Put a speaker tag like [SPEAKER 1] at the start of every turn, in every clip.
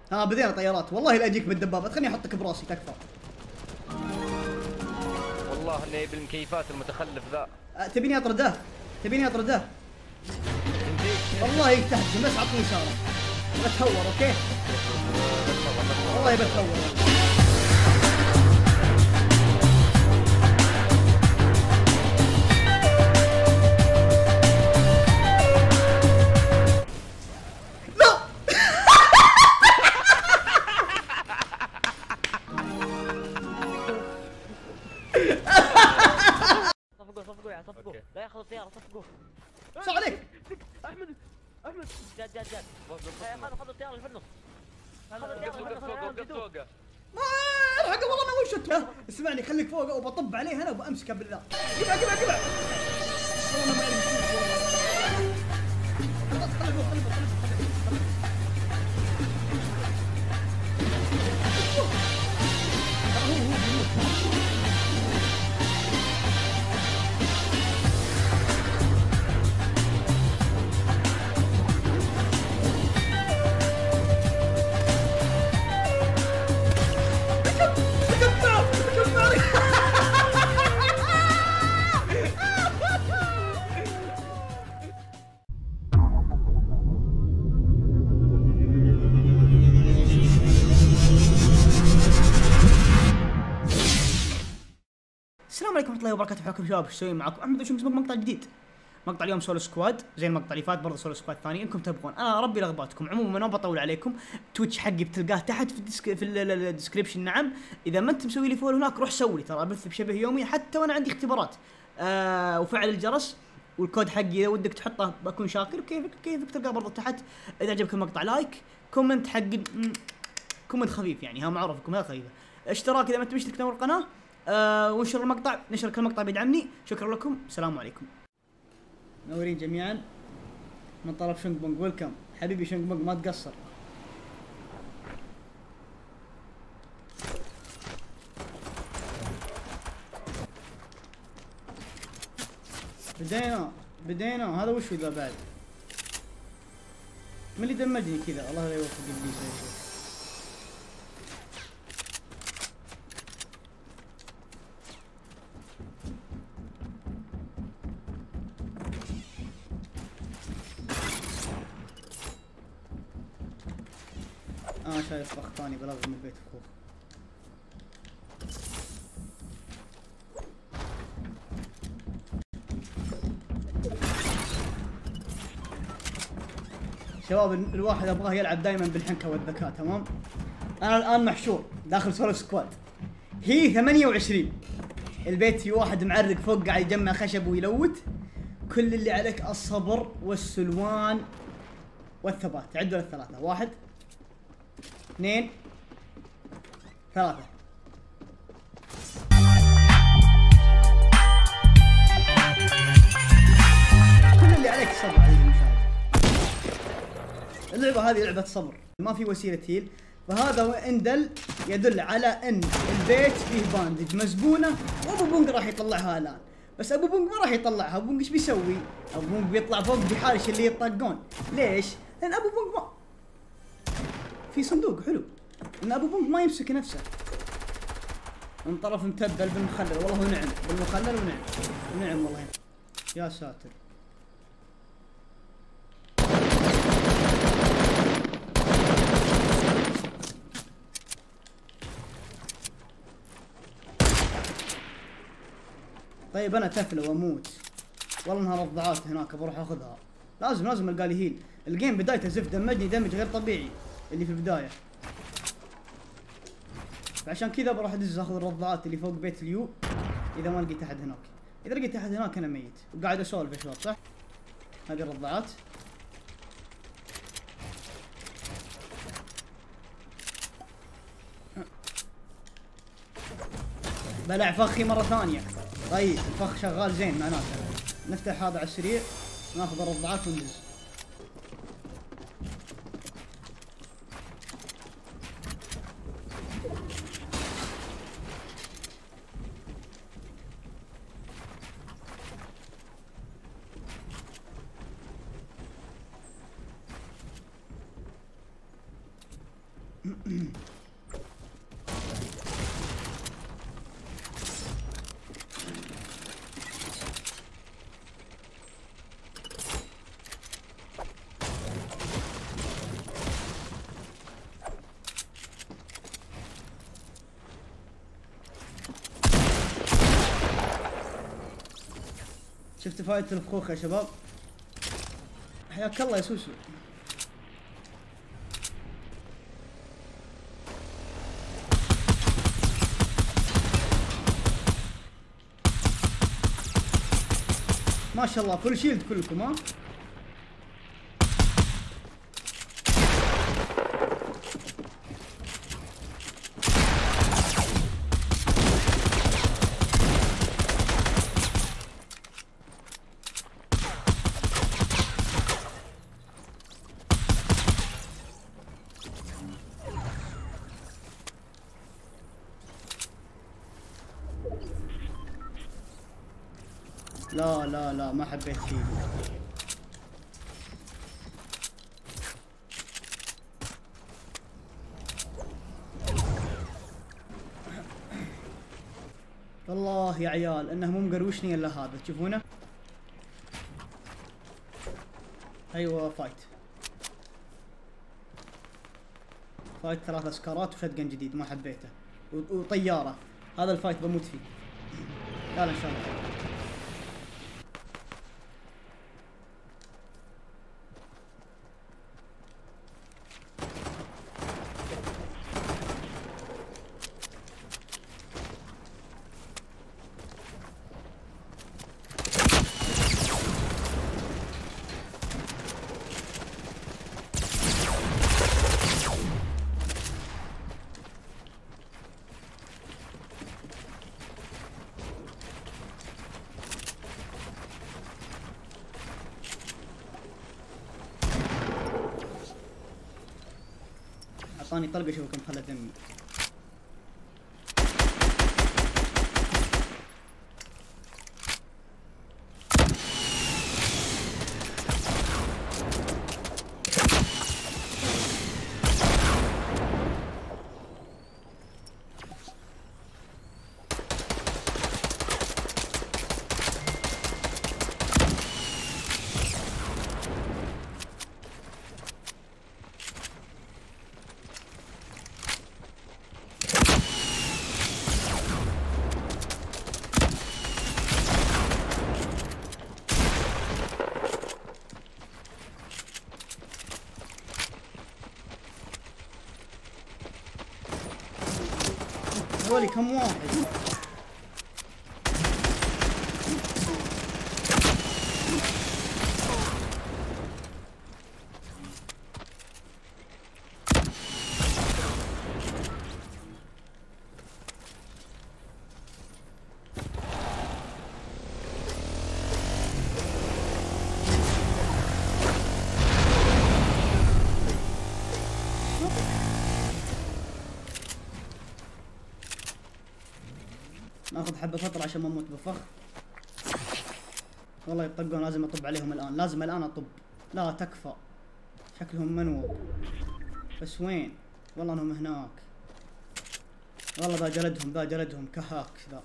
[SPEAKER 1] ها بدينا طيارات، والله لا اجيك بالدبابات، خليني احطك براسي تكفى.
[SPEAKER 2] والله اني بالمكيفات المتخلف ذا.
[SPEAKER 1] تبيني اطرده؟ تبيني اطرده؟ والله يتهجم، بس عطني اشاره. بتهور اوكي؟ والله بتهور.
[SPEAKER 3] صفقوا يا صفقوا، لا ياخذ الطياره، صفقوا.
[SPEAKER 1] ايش عليك؟
[SPEAKER 3] احمد جاد خذ الطياره اللي في النص. خذ الطياره اللي في النص.
[SPEAKER 2] فوقه
[SPEAKER 1] ما الحق والله ما وشته. اسمعني خليك فوق وبطب عليه انا وبامسكه بالله. قبع والله ما السلام عليكم ورحمة الله وبركاته، حياكم شباب. ايش اسوي معاكم؟ احمد وش مقطع جديد. مقطع اليوم سولو سكواد زي المقطع اللي فات، برضه سولو سكواد ثاني انكم تبغون. انا ربي رغباتكم. عموما ما بطول عليكم، تويتش حقي بتلقاه تحت في الديسكربشن. نعم، اذا ما انت مسوي لي فولو هناك روح سوي لي، ترى ابث بشبه يومي حتى وانا عندي اختبارات. وفعل الجرس والكود حقي اذا ودك تحطه بكون شاكر. كيفك تلقاه برضه تحت. اذا عجبك المقطع لايك، كومنت حق كومنت خفيف يعني، ها معروفكم هذا خفيفه. اشتراك اذا ما انت مشترك تنور القناه. ونشر المقطع، نشر كل مقطع بيدعمني. شكرا لكم، السلام عليكم. منورين جميعا من طرف شونج بونج. ويلكم حبيبي شونج بونج، ما تقصر. بدينا هذا وش ذا بعد؟ من اللي دمجني كذا؟ الله لا يوفق ابليس يا شيخ. شايف اخ ثاني بلغم من البيت اخوه. شباب الواحد ابغاه يلعب دائما بالحنكه والذكاء، تمام؟ انا الان محشور داخل سولو سكواد، هي 28. البيت في واحد معرق فوق قاعد يجمع خشب ويلوت. كل اللي عليك الصبر والسلوان والثبات. عدوا للثلاثه، 1 2 3. كل اللي عليك الصبر عزيزي المشاهد. اللعبة هذه لعبة صبر، ما في وسيلة هيل. فهذا اندل يدل على ان البيت فيه باندج مسبونة، وابو بونج راح يطلعها الان. بس ابو بونج ما راح يطلعها. ابو بونج ايش بيسوي؟ ابو بونج بيطلع فوق بحارش اللي يطقون. ليش؟ لان ابو بونج ما في صندوق حلو، ان ابو بونج ما يمسك نفسه من طرف متبل بالمخلل. والله ونعم بالمخلل ونعم والله. يا ساتر. طيب انا تفل واموت والله انها رضعات هناك، بروح اخذها. لازم القى لي هيل. الجيم بدايته زفت، دمجني دمج غير طبيعي اللي في البدايه. فعشان كذا بروح ادز اخذ الرضعات اللي فوق بيت اليو اذا ما لقيت احد هناك. اذا لقيت احد هناك انا ميت وقاعد اسولف يا شباب، صح؟ هذه الرضعات. بلع فخي مره ثانيه. طيب الفخ شغال زين معناته. نفتح هذا على السريع، ناخذ الرضعات وندز. شفت فائدة الفخوخ يا شباب؟ حياك الله يا سوسو. ما شاء الله فول شيلد كلكم ها؟ لا لا لا ما حبيت فيه. والله يا عيال انه مو مقروشني الا هذا تشوفونه. ايوه فايت 3 سكارات وشتقن جديد ما حبيته وطيارة. هذا الفايت بموت فيه. لا ان شاء الله. اعطاني طلقه شوف كم خلى دمي. هذولي كم واحد؟ ناخذ حبة فطر عشان ما نموت بالفخ. والله يطقون لازم اطب عليهم الان، لازم الان اطب. لا تكفى شكلهم منوب. بس وين؟ والله انهم هناك. والله ذا جلدهم ذا جلدهم كهاك ذا.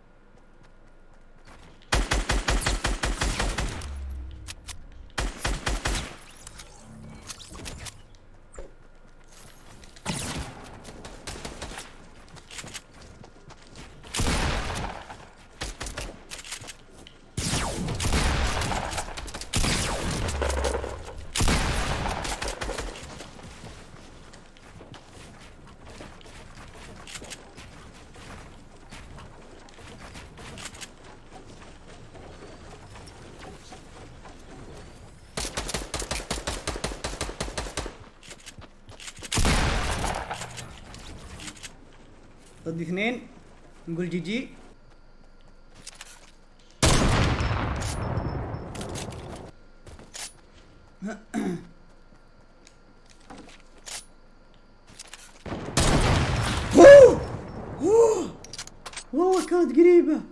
[SPEAKER 1] ضد 2 نقول جي جي. والله كانت قريبة.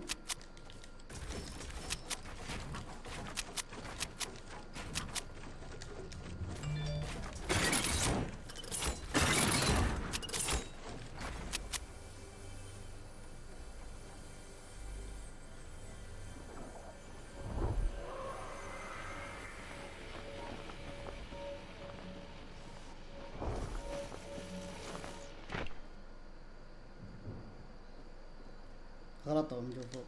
[SPEAKER 1] غلطوا من فوق.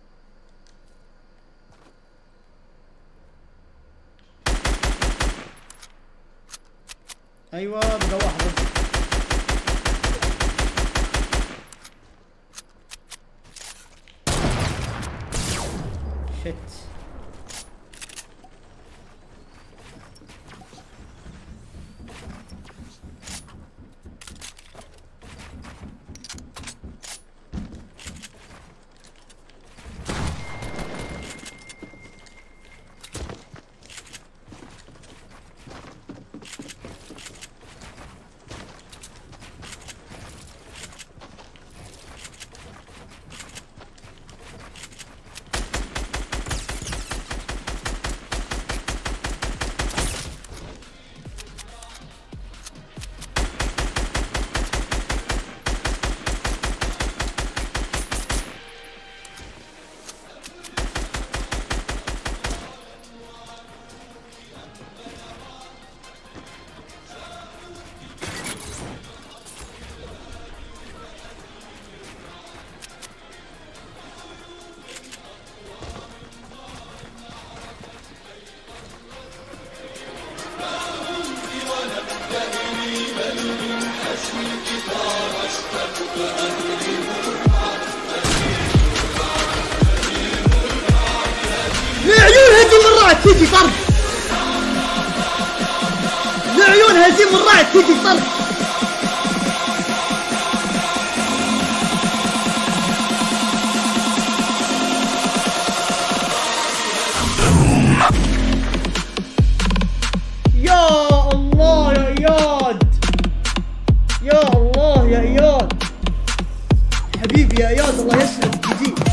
[SPEAKER 1] ايوه بقى واحد بس. شت. لعيون هزيم الرعد تيجي طرد. لعيون هزيم الرعد تيجي طرد. يا الله يا اياد، يا الله يا اياد، حبيبي يا اياد الله يسلمك. جي